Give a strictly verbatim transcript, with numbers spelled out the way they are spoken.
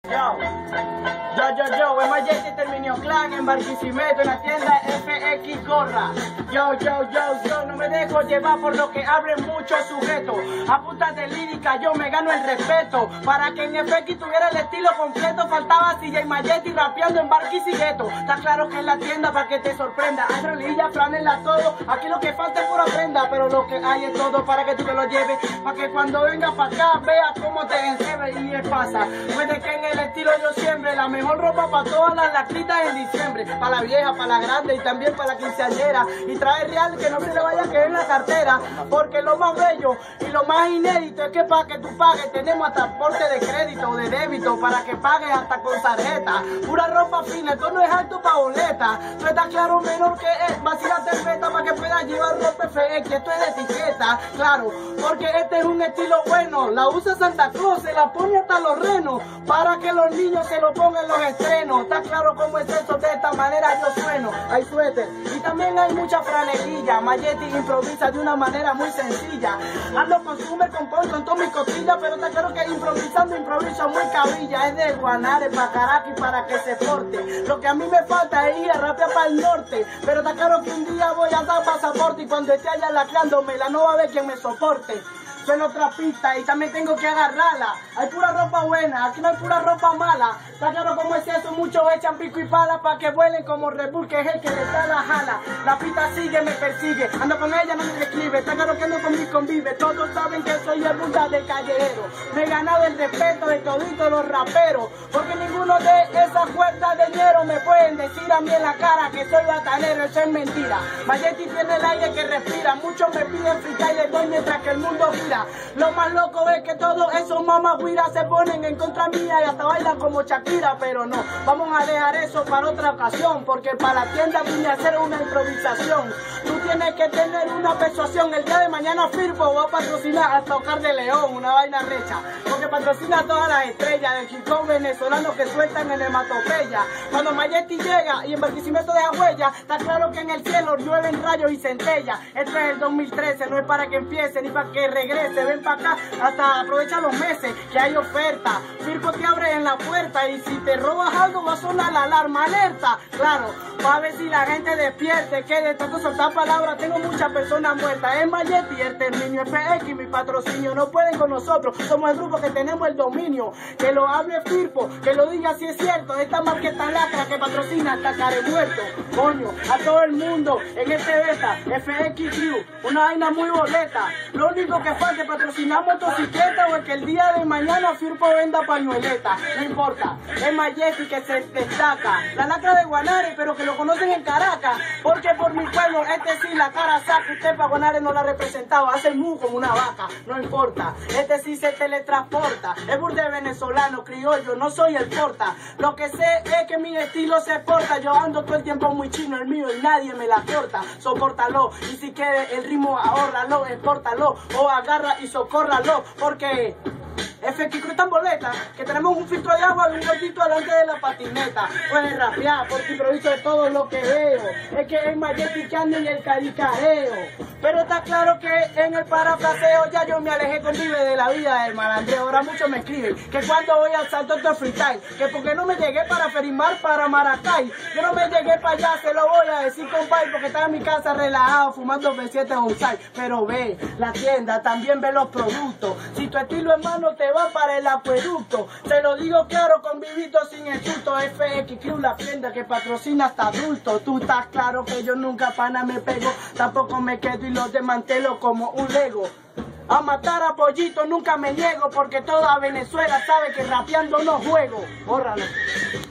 Yo, yo, yo, yo, M J T Terminio Clan en Barquisimeto, en la tienda F X Gorra. Yo, yo, yo, yo, no me dejo llevar por lo que abren muchos sujetos. A punta de lírica yo me gano el respeto. Para que en F X tuviera el estilo completo, faltaba C J Mayetti rapeando en Barquisimeto. Está claro que en la tienda para que te sorprenda. Hay rolilla, franela, todo. Aquí lo que falta es pura prenda, pero lo que hay es todo para que tú te lo lleves. Para que cuando vengas para acá veas cómo te encebe y es pasa. Puede que en el estilo yo siempre la mejor ropa para todas las lacritas en diciembre. Para la vieja, para la grande y también para la quinceañera. Y trae real que no se le vaya a quedar en la cartera. Porque lo más bello y lo más inédito es que para que tú pagues tenemos hasta transporte de crédito o de débito para que pagues hasta con tarjeta. Pura ropa fina, esto no es alto pa' boleta. Tú estás claro menor que es, vacílate el beta para que puedas llevar ropa F X. Esto es de etiqueta, claro, porque este es un estilo bueno. La usa Santa Claus, se la pone hasta los renos para que los niños se lo pongan en los estrenos. Está claro cómo es eso, de esta manera yo sueno. Hay suéter y también hay mucha franelilla. Mayetti improvisa de una manera muy sencilla. Ando con Summer, con Paul, con todas mis costillas, pero está claro que improvisando improviso muy cabilla. Es de Guanare para Caracas para que se porte. Lo que a mí me falta es ir a rapear para el norte, pero está claro que un día voy a dar pasaporte y cuando esté allá lacrándome la no va a haber quien me soporte. Suena otra pista y también tengo que agarrarla. Hay pura ropa buena, aquí no hay pura ropa mala. Está claro cómo es eso, muchos echan pico y pala para que vuelen como Red Bull, que es el que le da la jala. La pista sigue, me persigue, ando con ella, no me escribe. Está claro que ando con mi convive, todos saben que soy el bunda de callejero. Me he ganado el respeto de toditos los raperos, porque ninguno de esas fuerzas de dinero me pueden decir a mí en la cara que soy batanero, eso es mentira. Mayetti tiene el aire que respira, muchos me piden fritar y les doy mientras que el mundo gira. Lo más loco es que todos esos mamaguiras se ponen en contra mía y hasta bailan como Shakira, pero no, vamos a dejar eso para otra ocasión, porque para la tienda vine a hacer una improvisación. Tú tienes que tener una persuasión. El día de mañana Firpo va a patrocinar a Tocar de León, una vaina recha, porque patrocina a todas las estrellas del hip hop venezolano que sueltan en hematopeya. Cuando Mayetti llega y en Barquisimeto deja huella, está claro que en el cielo llueven rayos y centellas. Este es el dos mil trece, no es para que empiece ni para que regrese. Ven para acá, hasta aprovecha los meses que hay oferta. Firpo te abre en la puerta y si te robas algo va a sonar la alarma alerta. Claro, para ver si la gente despierte, que de tanto soltar palabras tengo muchas personas muertas. Es Mayetti, el Terminio F X, mi patrocinio. No pueden con nosotros, somos el grupo que tenemos el dominio. Que lo hable Firpo, que lo diga si es cierto. Esta marqueta lacra que patrocina hasta care muerto. Coño, a todo el mundo en este beta, F X Crew, una vaina muy boleta. Lo único que falta es patrocinar motocicleta o es que el día de mañana Firpo venda pañueleta. No importa, es Mayetti que se destaca. La lacra de Guanare, pero que lo conocen en Caracas, porque por mi pueblo este sí la cara saca. Usted para Guanare no la ha representado, hace mu como una vaca, no importa. Este sí se teletransporta, es burde venezolano, criollo, no soy el porta. Lo que sé es que mi estilo se porta. Yo ando todo el tiempo muy chino, el mío y nadie me la corta. Sopórtalo, y si quiere el ritmo ahórralo, expórtalo o agarra y socórralo, porque F X Crew tan boleta que tenemos un filtro de agua y un gordito delante de la patineta. Puedes rapear porque improviso de todo lo que veo. Es que es Mayetti que anda en el caricareo. Pero está claro que en el parafraseo ya yo me alejé con vive de la vida del malandreo. Ahora muchos me escriben que cuando voy al salto de freestyle, que porque no me llegué para Ferimar, para Maracay. Yo no me llegué para allá, se lo voy a decir compadre, porque estaba en mi casa relajado fumando B siete Outside. Pero ve la tienda, también ve los productos. Si tu estilo hermano te va para el acueducto, te lo digo claro con vivito sin insulto. F X Crew, la tienda que patrocina hasta adulto. Tú estás claro que yo nunca pana me pego, tampoco me quedo y los desmantelo como un Lego. A matar a pollito nunca me niego, porque toda Venezuela sabe que rapeando no juego. Bórralo.